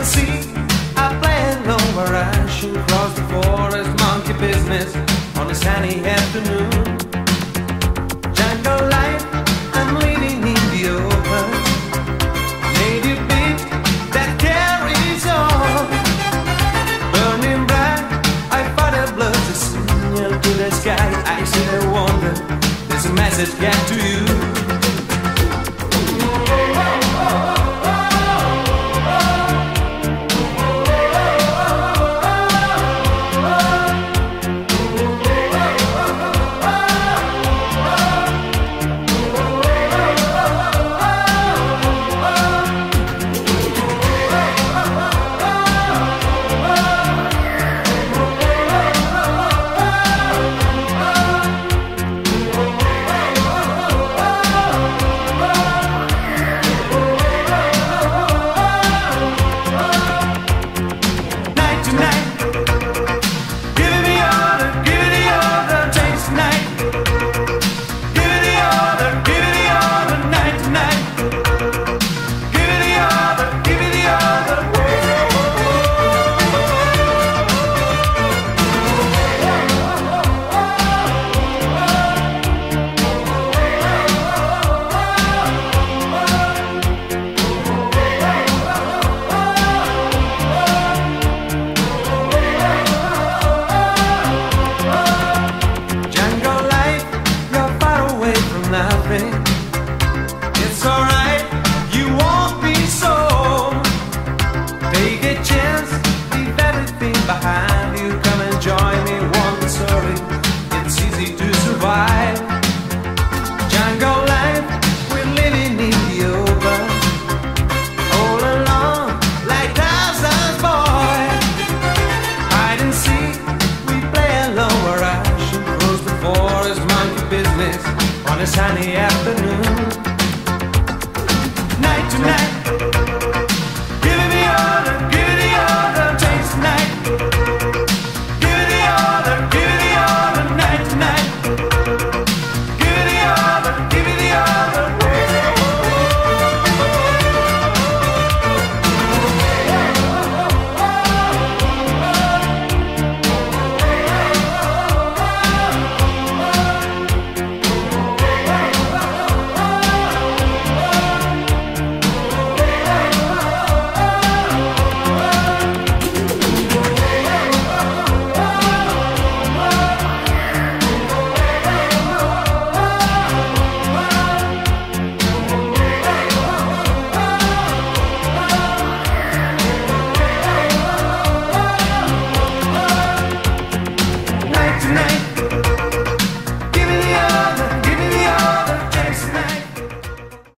see. I play along where I should cross the forest, monkey business on a sunny afternoon. Jungle life, I'm living in the open. Native beat that carries on. Burning bright, I fight a blood to signal to the sky. I see the wonder, there's a message get to you. It's alright, you won't be so. Take a chance, leave everything behind you. Come and join me, want the story. It's easy to survive. Jungle life, we're living in the open. All alone, like Tarzan's boy. Hide and seek, we play alone where I should cross the forest, monkey business on a sunny afternoon.